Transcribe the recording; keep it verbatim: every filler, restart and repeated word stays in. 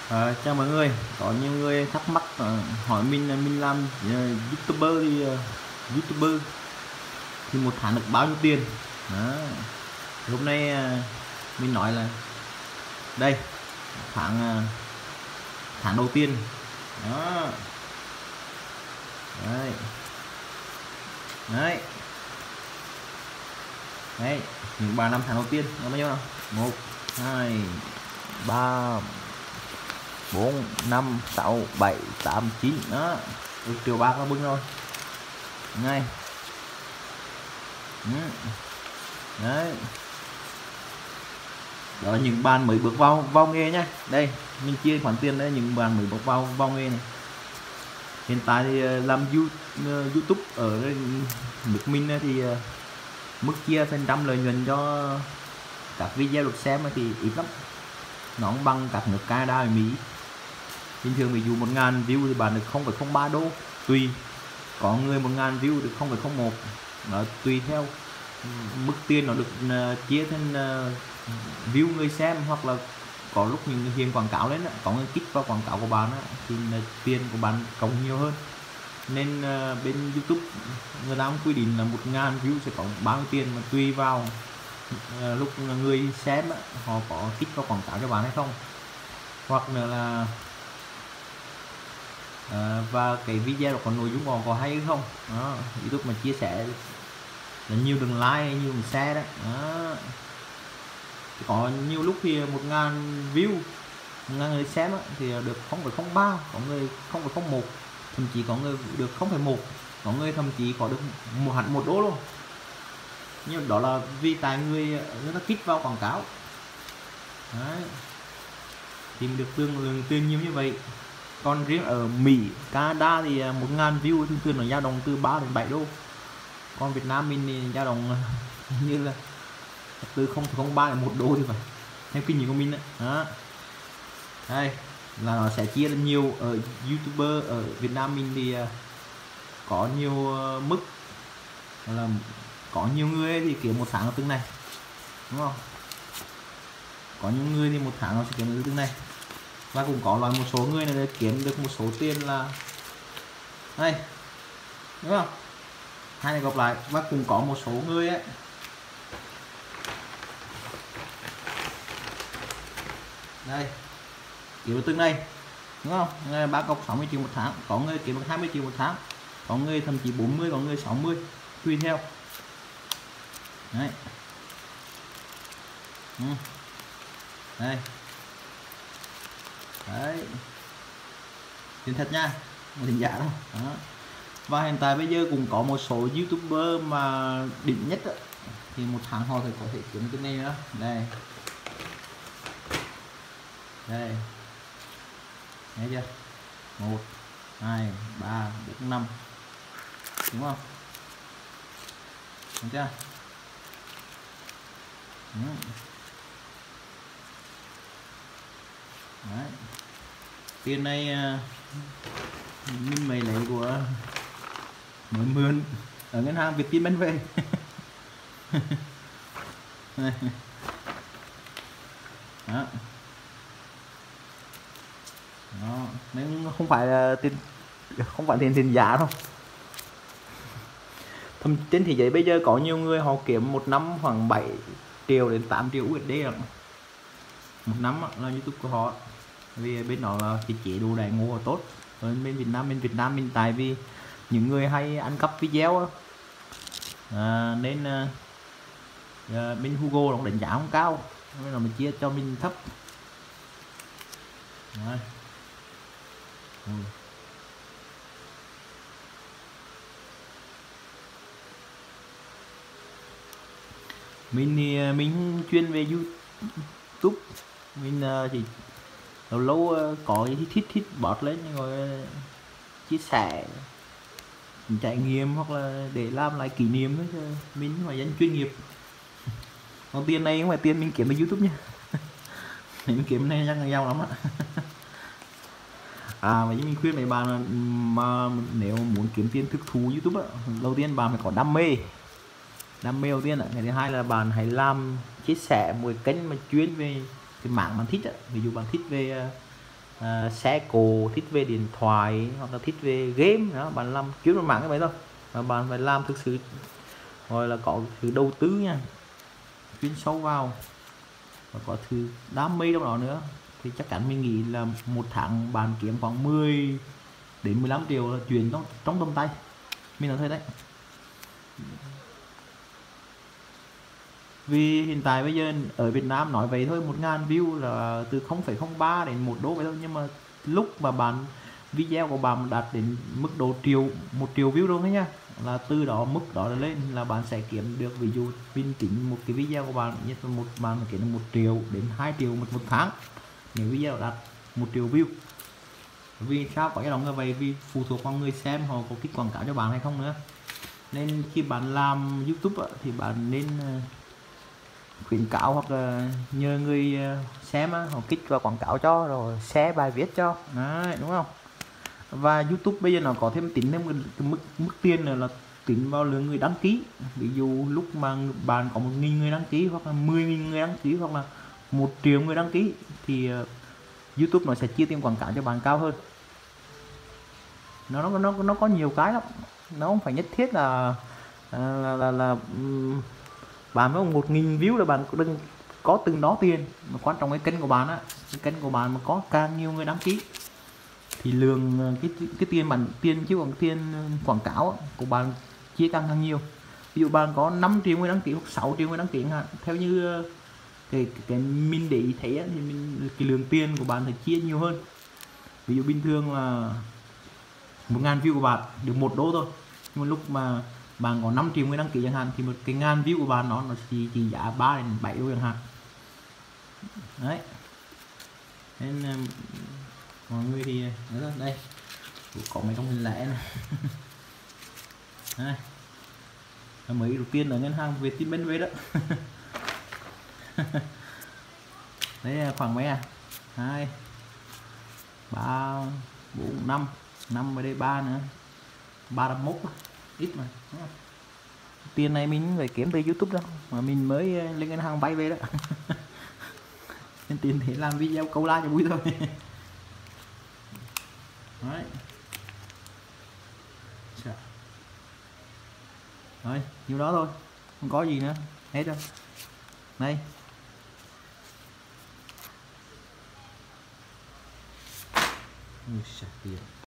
À, chào mọi người, có nhiều người thắc mắc ờ, hỏi mình là mình làm ờ, YouTuber thì ờ, YouTuber thì một tháng được bao nhiêu tiền? Đó. Hôm nay ờ, mình nói là đây tháng ờ, tháng đầu tiên đó, đấy đấy đấy những ba năm tháng đầu tiên là bao nhiêu nào? Một, hai, ba, bốn, năm, sáu, bảy, tám, chín đó, một triệu bạc là bưng rồi ngay. Ừ. Đấy, đó là những bạn mới bước vào vào nghề nhé. Đây mình chia khoản tiền đấy những bạn mới bước vào vào nghề này. Hiện tại thì ờ, làm YouTube ở nước mình thì ờ, mức chia phần trăm lợi nhuận cho các video được xem thì ít lắm, nó không bằng các nước Canada và Mỹ. Bình thường ví dụ một ngàn view thì bạn được không phẩy không ba đô, tùy, có người một ngàn view được không phẩy không một, nó tùy theo mức tiền nó được uh, chia thành uh, view người xem, hoặc là có lúc những hiện quảng cáo lên có người kích vào quảng cáo của bạn thì uh, tiền của bạn cộng nhiều hơn. Nên uh, bên YouTube người ta quy định là một ngàn view sẽ có bao nhiêu tiền, mà tùy vào uh, lúc người xem họ có kích vào quảng cáo cho bạn hay không, hoặc nữa là À, và cái video đó có nội dung còn có hay hay không đó. YouTube mà chia sẻ là nhiều đường like, nhiều đường share đấy đó. Có nhiều lúc thì một ngàn view, một ngàn người xem đó, thì được không phẩy không ba, có người không phẩy không một, thậm chí có người được không phẩy một, có người thậm chí có được một hẳn một đô luôn. Nhưng đó là vì tại người người ta kích vào quảng cáo đấy, tìm được tương lượng tiền nhiều như vậy. Còn riêng ở Mỹ, Canada thì một ngàn view thường thường là dao động từ ba đến bảy đô. Còn Việt Nam mình thì dao động như là từ không phẩy không ba đến một đô thì phải, theo kinh nghiệm của mình đấy. Đó. Đây là nó sẽ chia lên nhiều. Ở YouTuber ở Việt Nam mình thì có nhiều mức, là có nhiều người thì kiếm một tháng là từng này, đúng không? Có những người thì một tháng nó sẽ kiếm được từng này, và cũng có loại một số người này kiếm được một số tiền là đây, đúng không? Hai này gặp lại. Và cũng có một số người ấy đây kiếm được từng này, đúng không? Người ba cọc sáu mươi triệu một tháng, có người kiếm được hai mươi triệu một tháng, có người thậm chí bốn mươi, có người sáu mươi, tùy theo đấy. Ừ. Đây đấy, tiền thật nha, một tiền giả đâu đó. Và hiện tại bây giờ cũng có một số YouTuber mà đỉnh nhất đó, thì một tháng họ thì có thể kiếm cái này nữa. Đây đây, thấy chưa, một, hai, ba, bốn, năm, đúng không? Thấy chưa? Ừ. Đấy. Tiền này mình mày lấy của mới mượn ở ngân hàng Vietinbank về. Đó. Đó. Nên không phải là tiền, không phải tiền tiền giả đâu. Thậm trên thế giới bây giờ có nhiều người họ kiếm một năm khoảng bảy triệu đến tám triệu u ét đê một năm là YouTube của họ, vì bên đó là cái chế độ đại ngộ tốt. Ở bên Việt Nam, bên Việt Nam mình tại vì những người hay ăn cắp video à, nên à, bên Google nó đánh giá không cao, nên là mình chia cho mình thấp. Đấy. Ừ. Mình thì mình chuyên về YouTube, mình chỉ lâu lâu có cái thích thích bot lên rồi chia sẻ trải nghiệm, hoặc là để làm lại kỷ niệm thôi chứ mình không phải dân chuyên nghiệp. Còn tiền này không phải tiền mình kiếm từ YouTube nha. Mình kiếm này chắc là giàu lắm ạ. À và mình khuyên mấy bạn là mà nếu muốn kiếm tiền thực thụ YouTube á, đầu tiên bạn phải có đam mê. Đam mê đầu tiên ạ. Cái thứ hai là bạn hãy làm chia sẻ một kênh mà chuyên về cái mảng bạn thích á. Ví dụ bạn thích về à, xe cộ, thích về điện thoại hoặc là thích về game đó, bạn làm chuyên về mạng cái vậy thôi, mà bạn phải làm thực sự gọi là có sự đầu tư nha, chuyên sâu vào và có thứ đam mê trong đó nữa, thì chắc chắn mình nghĩ là một tháng bạn kiếm khoảng mười đến mười lăm triệu là chuyện trong trong tầm tay, mình nói thế đấy. Vì hiện tại bây giờ ở Việt Nam nói vậy thôi, một ngàn view là từ không phẩy không ba đến một đô vậy thôi, nhưng mà lúc mà bạn video của bạn đạt đến mức độ triệu, một triệu view luôn đấy nhá, là từ đó mức đó lên là bạn sẽ kiếm được, ví dụ mình tính một cái video của bạn nhất là một bạn kiếm được một triệu đến hai triệu một một tháng nếu video đạt một triệu view. Vì sao có cái đó như vậy? Vì phụ thuộc vào người xem họ có kích quảng cáo cho bạn hay không nữa, nên khi bạn làm YouTube thì bạn nên khuyến cáo hoặc là nhờ người xem họ kích vào quảng cáo cho rồi share bài viết cho đấy, đúng không? Và YouTube bây giờ nó có thêm tính thêm cái, cái mức mức tiền là, là tính vào lượng người đăng ký, ví dụ lúc mà bạn có một nghìn người đăng ký hoặc là mười nghìn người đăng ký hoặc là một triệu người đăng ký thì uh, YouTube nó sẽ chia tiền quảng cáo cho bạn cao hơn. Nó nó nó nó có nhiều cái lắm, nó không phải nhất thiết là là là, là, là um, bạn có một nghìn view là bạn đừng có từng đó tiền, mà quan trọng cái kênh của bạn á, cái kênh của bạn mà có càng nhiều người đăng ký thì lượng cái cái tiền bạn tiền chứ còn tiền quảng cáo của bạn chia càng càng nhiều. Ví dụ bạn có năm triệu người đăng ký hoặc sáu triệu người đăng ký hạn, theo như cái cái mình để ý thấy thì mình cái lượng tiền của bạn phải chia nhiều hơn. Ví dụ bình thường là một ngàn view của bạn được một đô thôi, nhưng mà lúc mà bạn có năm triệu người đăng ký chẳng hạn thì một cái ngàn view của bạn nó nó chỉ, chỉ giá ba đến bảy đô chẳng hạn đấy. Nên mọi người thì đó, đây có mấy trong hình lẻ này đây, mấy đầu tiên ở ngân hàng Vietinbank về đó đấy khoảng mấy à, hai ba bốn năm năm ở đây ba nữa, ba mươi mốt ít mà. Tiền này mình phải kiếm từ YouTube đâu mà mình mới lên ngân hàng vay về đó nên tiền để làm video câu like cho vui thôi đấy. Rồi nhiêu đó thôi, không có gì nữa, hết rồi đây. Ui, tiền